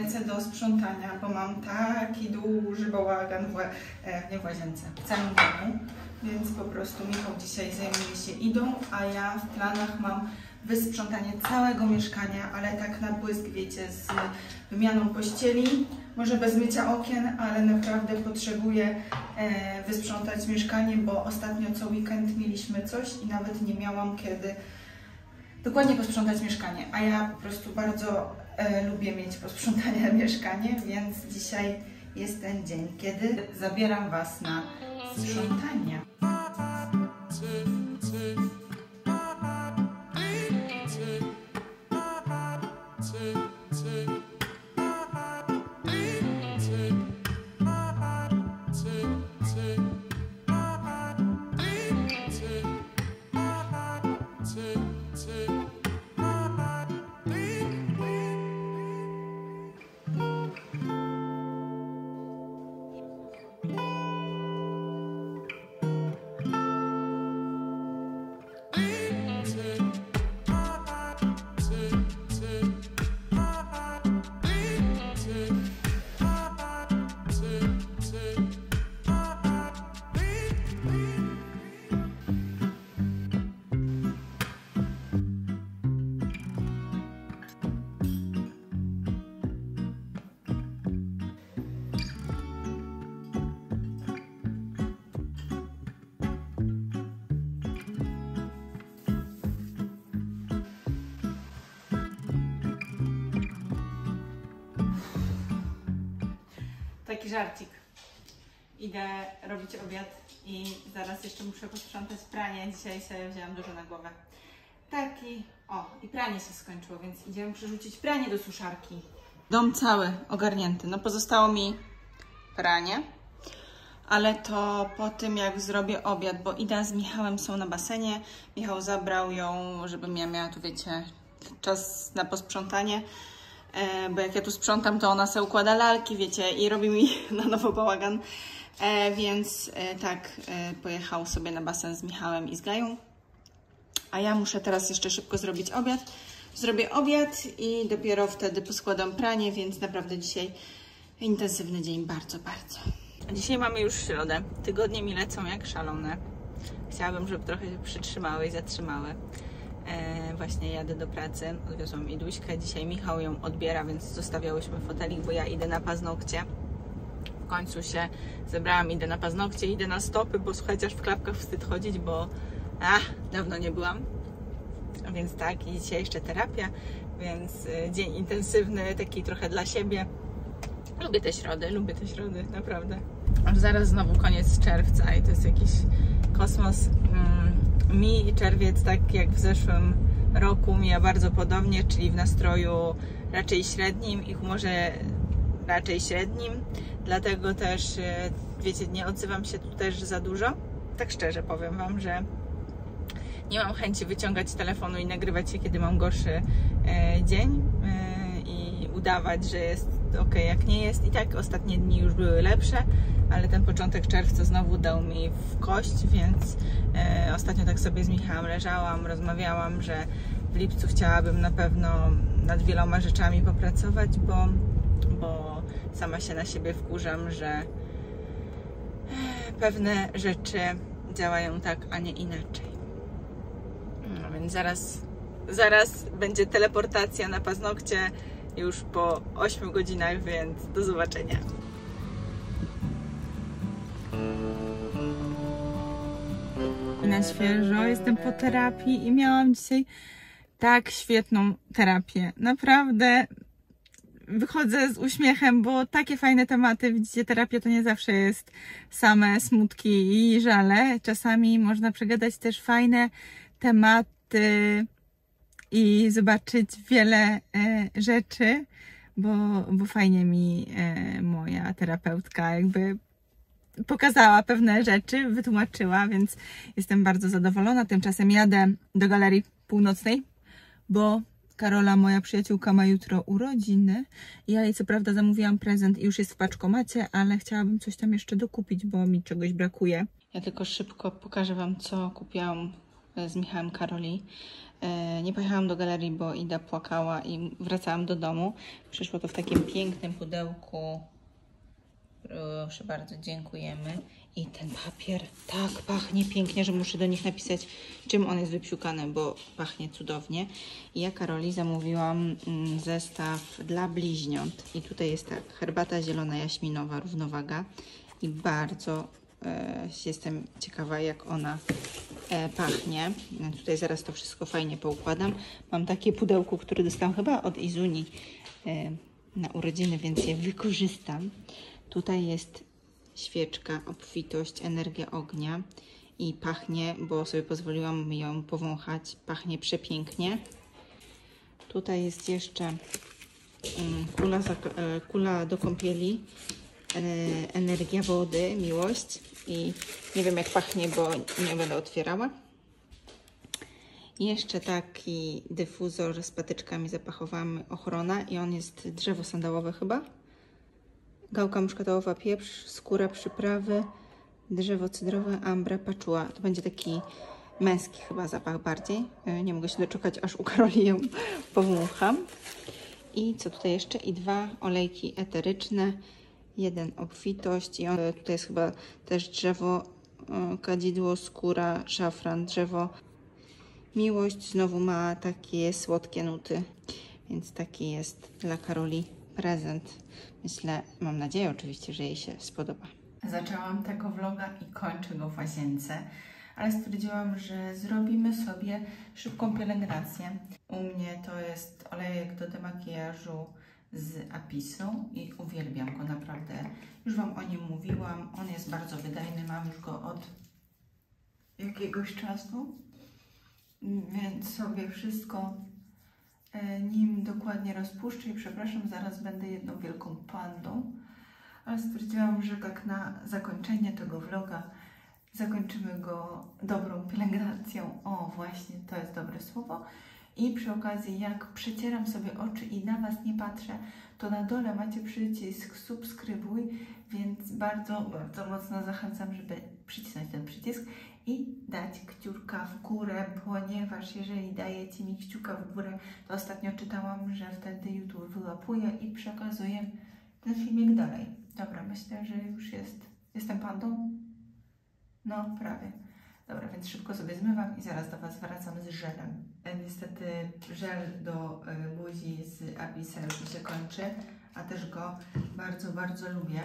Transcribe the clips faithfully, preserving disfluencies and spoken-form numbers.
ręce do sprzątania, bo mam taki duży bałagan w, nie w łazience, w całym domu, więc po prostu Michał dzisiaj zajmuje się Idą, a ja w planach mam wysprzątanie całego mieszkania, ale tak na błysk, wiecie, z wymianą pościeli, może bez mycia okien, ale naprawdę potrzebuję e, wysprzątać mieszkanie, bo ostatnio co weekend mieliśmy coś i nawet nie miałam kiedy dokładnie posprzątać mieszkanie, a ja po prostu bardzo e, lubię mieć posprzątane mieszkanie, więc dzisiaj jest ten dzień, kiedy zabieram Was na sprzątanie. Taki żarcik. Idę robić obiad i zaraz jeszcze muszę posprzątać pranie. Dzisiaj sobie wzięłam dużo na głowę. Taki, o, i pranie się skończyło, więc idziemy przerzucić pranie do suszarki. Dom cały ogarnięty. No pozostało mi pranie, ale to po tym, jak zrobię obiad, bo Ida z Michałem są na basenie. Michał zabrał ją, żebym ja miała tu, wiecie, czas na posprzątanie. E, bo jak ja tu sprzątam, to ona sobie układa lalki, wiecie, i robi mi na nowo bałagan. E, więc e, tak, e, pojechał sobie na basen z Michałem i z Gają. A ja muszę teraz jeszcze szybko zrobić obiad. Zrobię obiad i dopiero wtedy poskładam pranie, więc naprawdę dzisiaj intensywny dzień, bardzo, bardzo. Dzisiaj mamy już środę. Tygodnie mi lecą jak szalone. Chciałabym, żeby trochę się przytrzymały i zatrzymały. E, właśnie jadę do pracy, odwiozłam Iduśkę, dzisiaj Michał ją odbiera, więc zostawiałyśmy fotelik, bo ja idę na paznokcie. W końcu się zebrałam, idę na paznokcie, idę na stopy, bo słuchajcie, aż w klapkach wstyd chodzić, bo ach, dawno nie byłam. Więc tak, i dzisiaj jeszcze terapia, więc y, dzień intensywny, taki trochę dla siebie. Lubię te środy, lubię te środy, naprawdę. Aż zaraz znowu koniec czerwca i to jest jakiś kosmos. Mm. Mi czerwiec, tak jak w zeszłym roku, mija bardzo podobnie, czyli w nastroju raczej średnim i humorze raczej średnim. Dlatego też, wiecie, nie odzywam się tu też za dużo. Tak szczerze powiem Wam, że nie mam chęci wyciągać telefonu i nagrywać się, kiedy mam gorszy e, dzień e, i udawać, że jest ok, jak nie jest. I tak ostatnie dni już były lepsze, ale ten początek czerwca znowu dał mi w kość, więc e, ostatnio tak sobie z Michałem leżałam, rozmawiałam, że w lipcu chciałabym na pewno nad wieloma rzeczami popracować, bo, bo sama się na siebie wkurzam, że e, pewne rzeczy działają tak, a nie inaczej. No więc zaraz, zaraz będzie teleportacja na paznokcie już po ośmiu godzinach, więc do zobaczenia. Na świeżo, jestem po terapii i miałam dzisiaj tak świetną terapię. Naprawdę wychodzę z uśmiechem, bo takie fajne tematy, widzicie, terapia to nie zawsze jest same smutki i żale. Czasami można przegadać też fajne tematy i zobaczyć wiele e, rzeczy, bo, bo fajnie mi e, moja terapeutka jakby pokazała pewne rzeczy, wytłumaczyła, więc jestem bardzo zadowolona. Tymczasem jadę do Galerii Północnej, bo Karola, moja przyjaciółka, ma jutro urodziny. Ja jej co prawda zamówiłam prezent i już jest w paczkomacie, ale chciałabym coś tam jeszcze dokupić, bo mi czegoś brakuje. Ja tylko szybko pokażę Wam, co kupiłam z Michałem Karoli. Nie pojechałam do galerii, bo Ida płakała i wracałam do domu. Przyszło to w takim pięknym pudełku. Proszę bardzo, dziękujemy. I ten papier tak pachnie pięknie, że muszę do nich napisać, czym on jest wypsiukany, bo pachnie cudownie. I ja Karoli zamówiłam zestaw dla bliźniąt. I tutaj jest tak, herbata zielona jaśminowa, równowaga. I bardzo e, jestem ciekawa, jak ona e, pachnie. Tutaj zaraz to wszystko fajnie poukładam. Mam takie pudełko, które dostałam chyba od Izuni e, na urodziny, więc je wykorzystam. Tutaj jest świeczka, obfitość, energia ognia i pachnie, bo sobie pozwoliłam ją powąchać, pachnie przepięknie. Tutaj jest jeszcze um, kula, kula do kąpieli, e, energia wody, miłość i nie wiem jak pachnie, bo nie będę otwierała. I jeszcze taki dyfuzor z patyczkami zapachowymi, ochrona i on jest drzewo sandałowe chyba. Gałka muszkatołowa, pieprz, skóra, przyprawy, drzewo cydrowe, ambra, paczuła. To będzie taki męski chyba zapach bardziej. Nie mogę się doczekać, aż u Karoli ją powącham. I co tutaj jeszcze? I dwa olejki eteryczne. Jeden obfitość i on, tutaj jest chyba też drzewo, kadzidło, skóra, szafran, drzewo. Miłość znowu ma takie słodkie nuty, więc taki jest dla Karoli prezent. Myślę, mam nadzieję oczywiście, że jej się spodoba. Zaczęłam tego vloga i kończę go w łazience, ale stwierdziłam, że zrobimy sobie szybką pielęgnację. U mnie to jest olejek do demakijażu z Apisu i uwielbiam go naprawdę. Już Wam o nim mówiłam, on jest bardzo wydajny, mam już go od jakiegoś czasu, więc sobie wszystko nim dokładnie rozpuszczę i przepraszam, zaraz będę jedną wielką pandą, ale stwierdziłam, że tak na zakończenie tego vloga zakończymy go dobrą pielęgnacją. O, właśnie, to jest dobre słowo. I przy okazji, jak przecieram sobie oczy i na Was nie patrzę, to na dole macie przycisk subskrybuj, więc bardzo, bardzo mocno zachęcam, żeby przycisnąć ten przycisk i dać kciuka w górę, ponieważ jeżeli dajecie mi kciuka w górę, to ostatnio czytałam, że wtedy YouTube wyłapuje i przekazuje ten filmik dalej. Dobra, myślę, że już jest... Jestem pandą? No, prawie. Dobra, więc szybko sobie zmywam i zaraz do Was wracam z żelem. Niestety żel do y, buzi z Apisa już mi się kończy, a też go bardzo, bardzo lubię.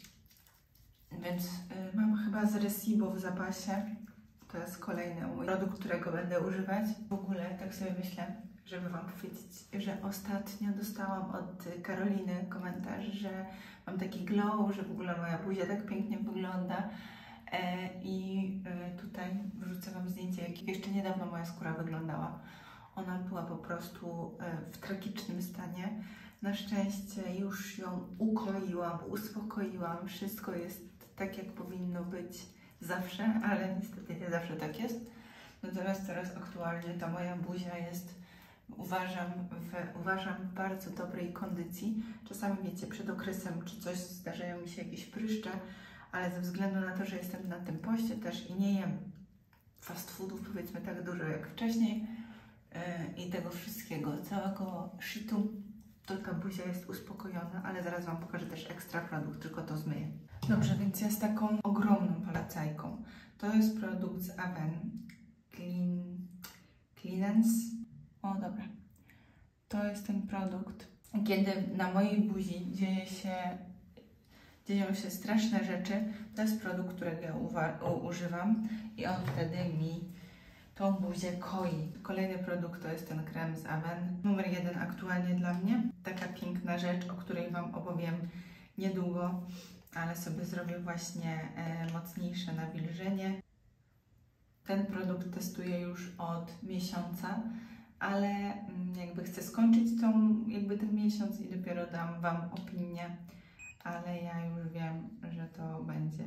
Więc y, mam chyba z Recibo w zapasie. To jest kolejny mój produkt, którego będę używać. W ogóle tak sobie myślę, żeby Wam powiedzieć, że ostatnio dostałam od Karoliny komentarz, że mam taki glow, że w ogóle moja buzia tak pięknie wygląda. E, I e, tutaj wrzucę Wam zdjęcie, jak jeszcze niedawno moja skóra wyglądała. Ona była po prostu e, w tragicznym stanie. Na szczęście już ją ukoiłam, uspokoiłam. Wszystko jest tak, jak powinno być zawsze, ale niestety nie zawsze tak jest. Natomiast teraz aktualnie ta moja buzia jest, uważam, w uważam w bardzo dobrej kondycji. Czasami, wiecie, przed okresem czy coś zdarzają mi się jakieś pryszcze, ale ze względu na to, że jestem na tym poście też i nie jem fast foodów powiedzmy tak dużo jak wcześniej yy, i tego wszystkiego, całego shitu, to ta buzia jest uspokojona, ale zaraz Wam pokażę też ekstra produkt, tylko to zmyję. Dobrze, więc ja z taką ogromną polecajką. To jest produkt z Aven Clean, Cleanance. O, dobra. To jest ten produkt, kiedy na mojej buzi dzieje się dzieją się straszne rzeczy. To jest produkt, którego ja używam i on wtedy mi tą buzię koi. Kolejny produkt to jest ten krem z Aven. Numer jeden aktualnie dla mnie. Taka piękna rzecz, o której Wam opowiem niedługo, ale sobie zrobię właśnie e, mocniejsze nawilżenie. Ten produkt testuję już od miesiąca, ale mm, jakby chcę skończyć tą, jakby ten miesiąc i dopiero dam Wam opinię. Ale ja już wiem, że to będzie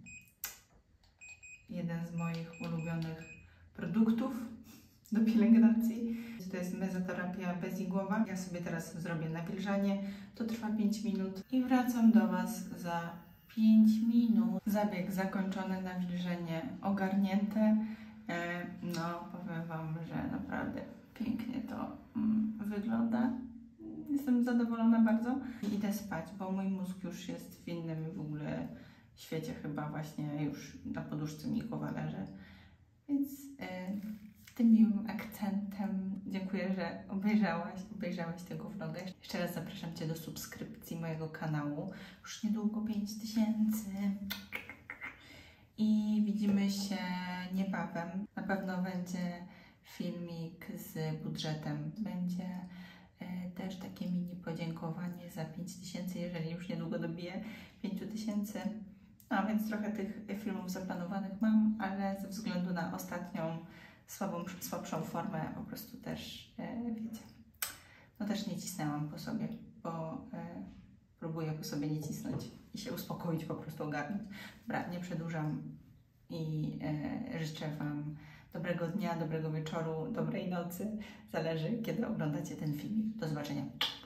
jeden z moich ulubionych produktów do pielęgnacji. To jest mezoterapia bezigłowa. Ja sobie teraz zrobię nawilżanie. To trwa pięć minut i wracam do Was za pięć minut. Zabieg zakończony, nawilżenie ogarnięte. E, no, powiem Wam, że naprawdę pięknie to mm, wygląda. Jestem zadowolona bardzo. Idę spać, bo mój mózg już jest w innym w ogóle świecie chyba właśnie już na poduszce mi głowa leży. Więc e, tym miłym akcentem dziękuję, że obejrzałaś, obejrzałeś tego vloga. Jeszcze raz zapraszam Cię do subskrypcji mojego kanału. Już niedługo pięć tysięcy. I widzimy się niebawem. Na pewno będzie filmik z budżetem. Będzie e, też takie mini podziękowanie za pięć tysięcy, jeżeli już niedługo dobiję pięć tysięcy. No więc trochę tych filmów zaplanowanych mam, ale ze względu na ostatnią słabą, słabszą formę po prostu też, e, wiecie, no też nie cisnęłam po sobie, bo e, próbuję po sobie nie cisnąć i się uspokoić, po prostu ogarnąć. Dobra, nie przedłużam i e, życzę Wam dobrego dnia, dobrego wieczoru, dobrej nocy. Zależy, kiedy oglądacie ten filmik. Do zobaczenia.